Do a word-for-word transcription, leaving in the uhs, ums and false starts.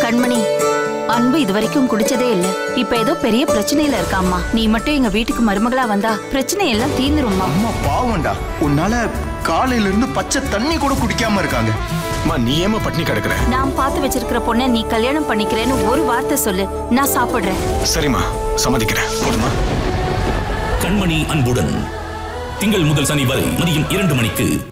கண்மணி, அன்பு இதுவரைக்கும் குடிச்சதே இல்ல. இப்ப ஏதோ பெரிய பிரச்சனையில இருக்காம்மா. நீ மட்டும் எங்க வீட்டுக்கு மருமகளா வந்தா பிரச்சனை எல்லாம் தீர்ந்துரும்மா. அம்மா பாவம்டா, உன்னால காலையில இருந்து பச்சை தண்ணி கூட குடிக்காம இருக்காங்க. அம்மா நீ ஏமா பட்னி கிடக்குற? நான் பார்த்து வச்சிருக்கிற பொண்ணை நீ கல்யாணம் பண்ணிக்கிறேன்னு ஒரு வார்த்தை சொல்லு, நான் சாப்பிடுறேன். சரிம்மா, சம்மதிக்கிறேன். போதுமா? கண்மணி அன்புடன் திங்கள் முதல் சனி வரை மதியம் இரண்டு மணிக்கு.